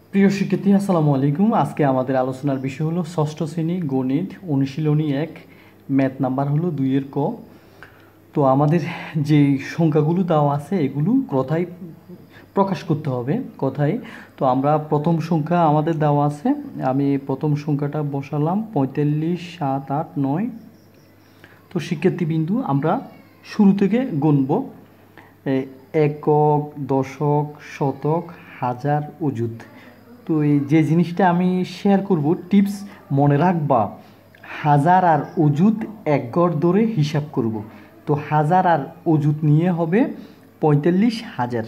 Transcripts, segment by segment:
প্রিয় শিক্ষার্থী, আসসালামু আলাইকুম। আজকে আমাদের আলোচনার বিষয় হলো ষষ্ঠ শ্রেণী গণিত অনুশীলনী 1, ম্যাথ নাম্বার হলো 2-এর ক। তো আমাদের যে সংখ্যাগুলো দেওয়া আছে এগুলো কথায় প্রকাশ করতে হবে, কথায়। তো আমরা প্রথম সংখ্যা আমাদের দেওয়া আছে, আমি প্রথম সংখ্যাটা বসালাম 45, 7, 8, 9। তো শিক্ষার্থীবিন্দু আমরা শুরু থেকে গুনব একক, দশক, শতক, হাজার, অযুত। তো এই যে জিনিসটা আমি শেয়ার করব, টিপস মনে রাখবা, হাজার আর অযুত এক গড় ধরে হিসাব করব। তো হাজার আর অযুত নিয়ে হবে 45,000।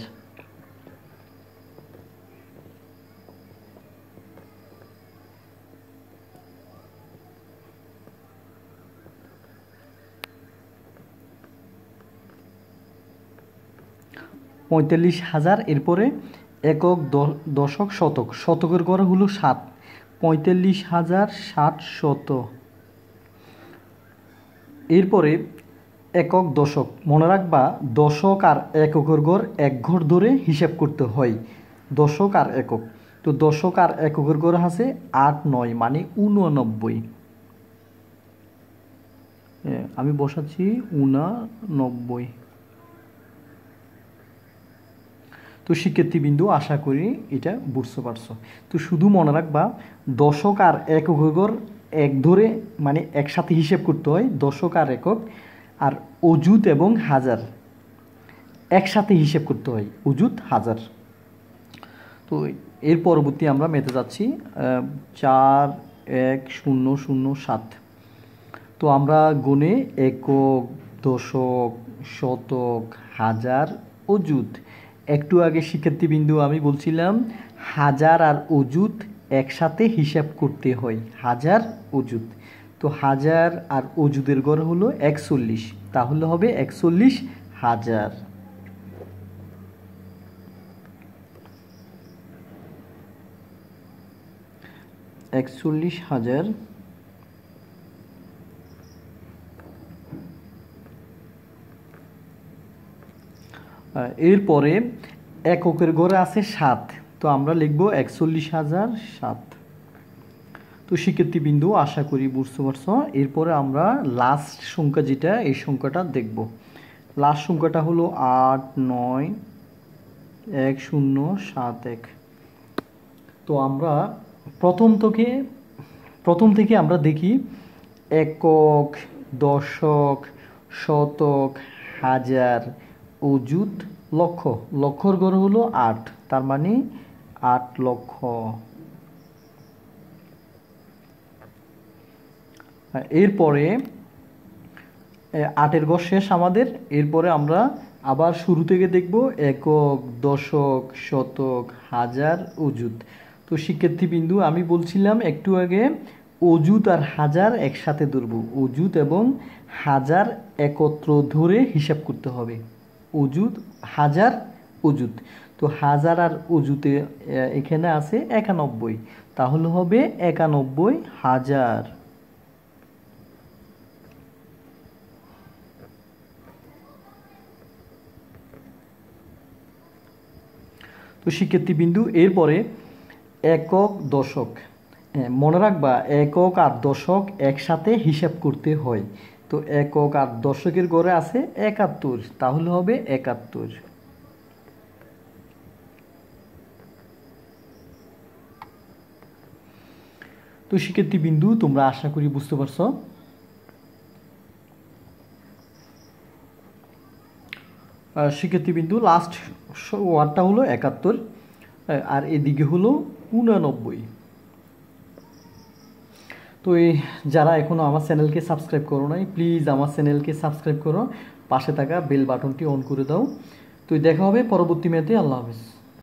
45,000। এরপরে একক, দশক, শতক। শতকের গড়ে হলো 7, 45,700। এরপরে একক, দশক। মনে রাখবা, দশক আর এককের গড় এক ঘর ধরে হিসাব করতে হয়, দশক আর একক। তো দশক আর এককের গড় আছে 8, 9 মানে 89। আমি বসাচ্ছি 89। তো শিক্ষার্থীবিন্দু, আশা করি এটা বুঝতে পারছো। তো শুধু মনে রাখবা, দশক আর এককের গড় এক ধরে মানে একসাথে হিসেব করতে হয়, দশক আর একক। আর অযুত এবং হাজার একসাথে হিসেব করতে হয়, অযুত, হাজার। তো এর পরবর্তী আমরা মেতে যাচ্ছি 4, 1, 0, 0, 7। তো আমরা গুণে একক, দশক, শতক, হাজার, অযুত। একটু আগে শিক্ষার্থীবিন্দু আমি বলছিলাম হাজার আর অযুত একসাথে হিসাব করতে হয়, হাজার, অযুত। তো হাজার আর অযুতের গড় হলো 41, তাহলে হবে 41,000। 41,000। এরপরে এককের গড়ে আছে 7, তো আমরা লিখব 41,007। তো শিক্ষার্থীবিন্দু, আশা করি বুঝতে পারছো। এরপরে আমরা লাস্ট সংখ্যা যেটা, এই সংখ্যাটা দেখব। লাস্ট সংখ্যাটা হলো 8, 9, 1, 0, 7, 1। তো আমরা প্রথম থেকে আমরা দেখি একক, দশক, শতক, হাজার, অযুত, লক্ষ। লক্ষর গড় হলো 8, তার মানে 8 লক্ষ। এরপরে 8-এর গড় শেষ আমাদের। এরপরে আমরা আবার শুরু থেকে দেখব একক, দশক, শতক, হাজার, অযুত। তো শিক্ষার্থীবিন্দু, আমি বলছিলাম একটু আগে অযুত আর হাজার একসাথে ধরব, অযুত এবং হাজার একত্র ধরে হিসাব করতে হবে, অযুত, হাজার, অযুত। তো হাজার আর অযুতে এখানে আছে 91, তাহলে হবে 91,000। তো শিক্ষার্থীবিন্দু, এরপরে একক, দশক। মনে রাখবা, একক আর দশক একসাথে হিসাব করতে হয়। তো একক আর দশকের গড়ে আছে 71, তাহলে হবে 71। তো শিক্ষার্থীবিন্দু, তোমরা আশা করি বুঝতে পারছো। শিক্ষার্থীবিন্দু, লাস্ট ওয়ার্ডটা হলো 71, আর এদিকে হলো 89। তো এই যারা এখনও আমার চ্যানেলকে সাবস্ক্রাইব করো নাই, প্লিজ আমার চ্যানেলকে সাবস্ক্রাইব করো, পাশে থাকা বেল বাটনটি অন করে দাও। তো দেখা হবে পরবর্তী ম্যাথে। আল্লাহ হাফেজ।